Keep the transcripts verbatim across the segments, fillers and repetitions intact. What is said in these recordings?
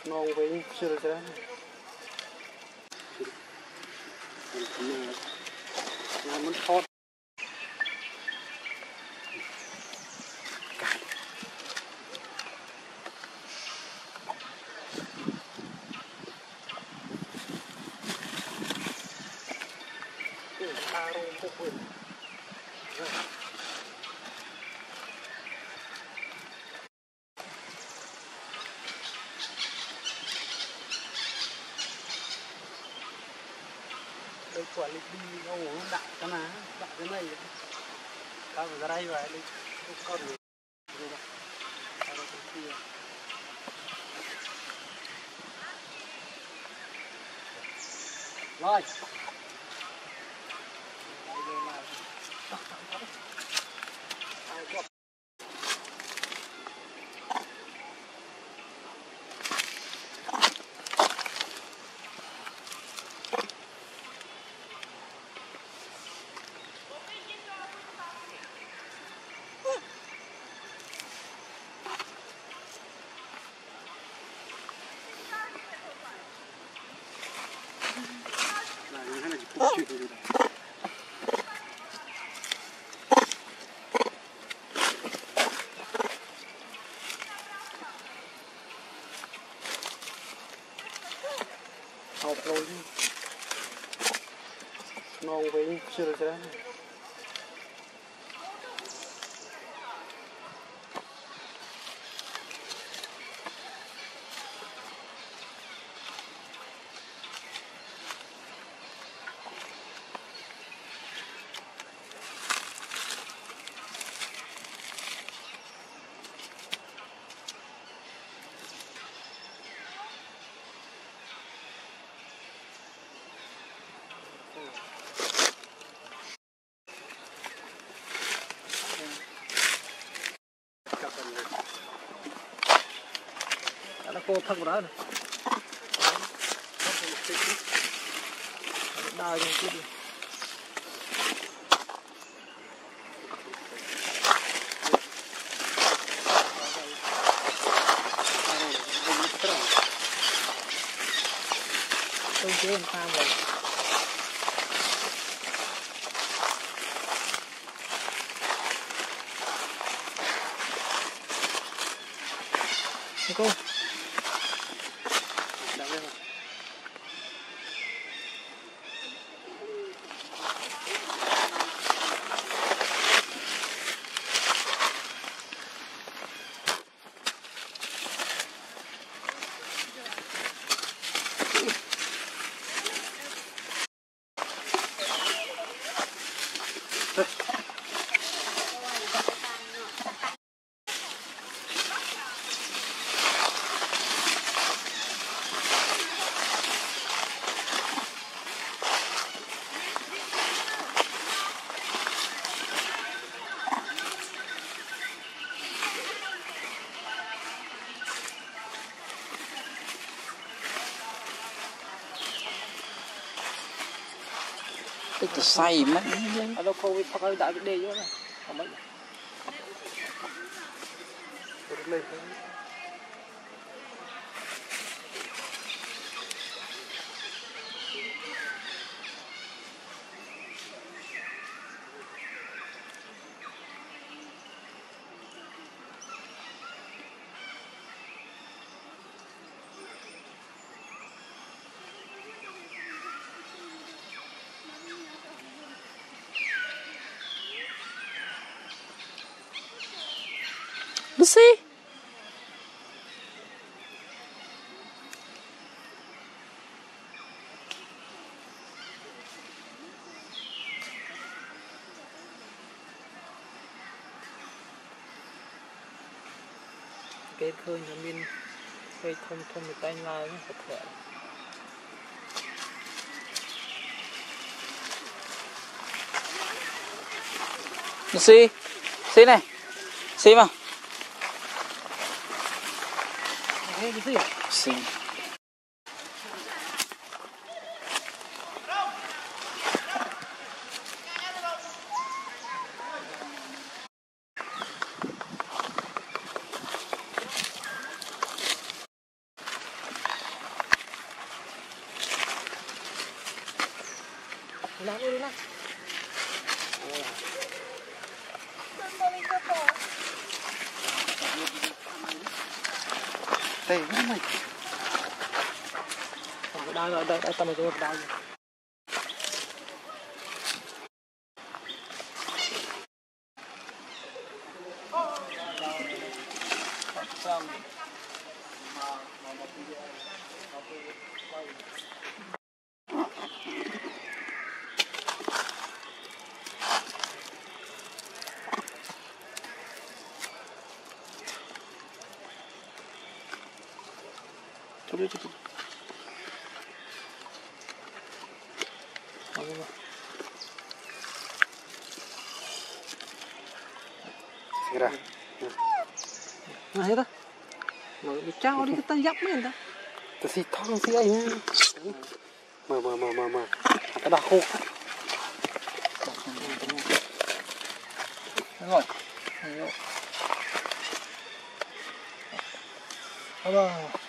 nong với chưa ra là muốn thoát đây quả lịch đi đâu uống đại cái má đại cái này tao phải ra đây vậy đi con rồi rồi học rồi nong với chưa ra đã cô thân của đó này đào những cái gì tôi chế làm sao rồi cô cái say mất ở đâu không phải có đại cái đề nữa này không mấy lên Lucy cái khơi nhà mình cây thông thông một tay lai nó thật khỏe Lucy Lucy này Lucy vào cái gì Lucy Nak dulu nak. Đây, cái này. Đây rồi, đây, đây, tao mới cho đây. Coba coba. Apa? Segera. Nah, itu. Mau dicau di kita yap main dah. Tersi thong si ai nha. Mà mà mà mà mà. Cái đặc khô. Rồi. Rồi. Apa?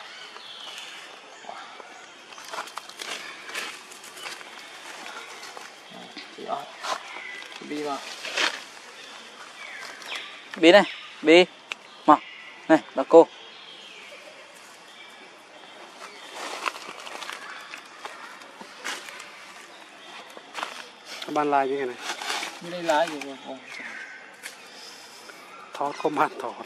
Bi vào. Bi này, Bi. Mà. Này, bà cô. Ban lai như thế này. Như đây lá gì rồi không? Thọt có mát thọt.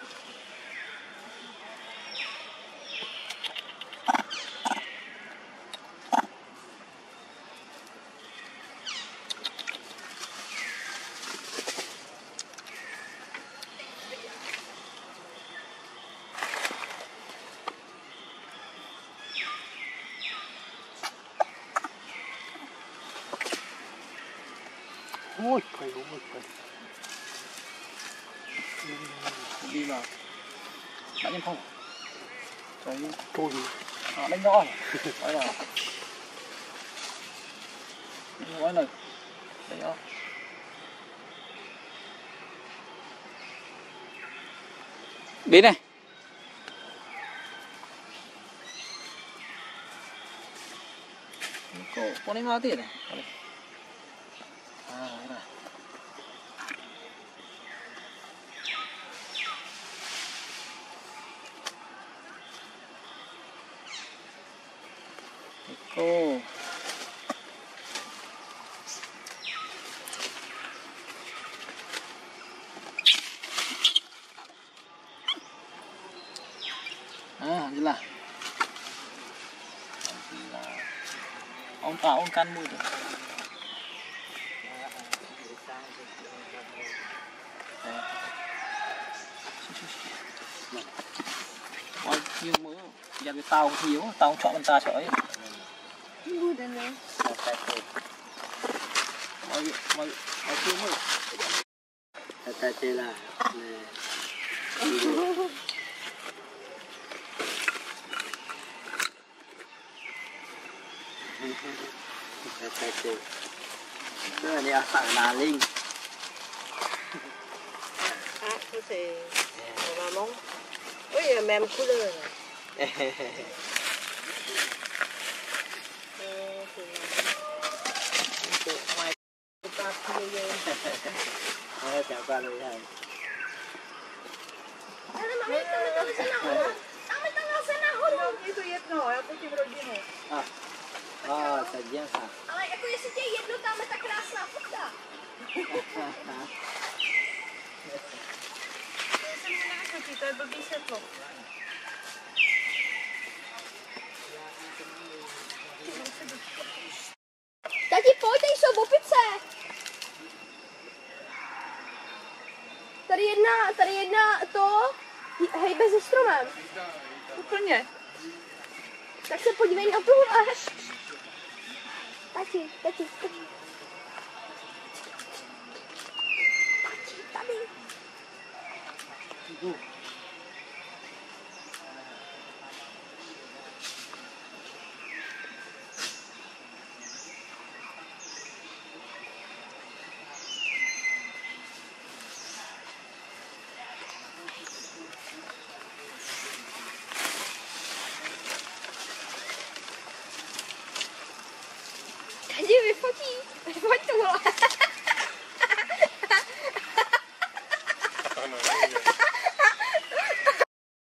Ôi, phải đúng rồi, phải. Đi vào. Đã nhân không? Trời ơi. Tôi À, đánh rõ rồi. Đấy là. Nói này. Đấy không? Bí này. Cô, cô đánh hoa tiền này. À, đấy này. Cô. À, như là ông tạo ông căn mùi được. Ôi, nhưng mớ giờ cái tao thiếu, tao chọn con ta chọi. Mọi mọi mọi chưa mày. ta chơi là ta chơi. Cái này là sẵn là linh. À, có thể mà mong. Ôi giờ mềm cú lơ rồi. Ngoài ta không đi. Ờ, chào qua rồi thầy. Mami, tama tama sana ako. Tama tama sana ako. Ito yet no, ako ti bro din eh. Ah. Ah, sadyang sa. Ay, ako yung si Jay, yet no tama ta class na puta. Saan mo na ako tita, babisit mo. Tati, pojď, tady jsou opice. Tady jedna, tady jedna to hejbe se stromem. Úplně. Tak se podívej na tuhle. Tati, tati, tati. Tati, tady. Ať ji vyfotí. Vyfoť to, vole.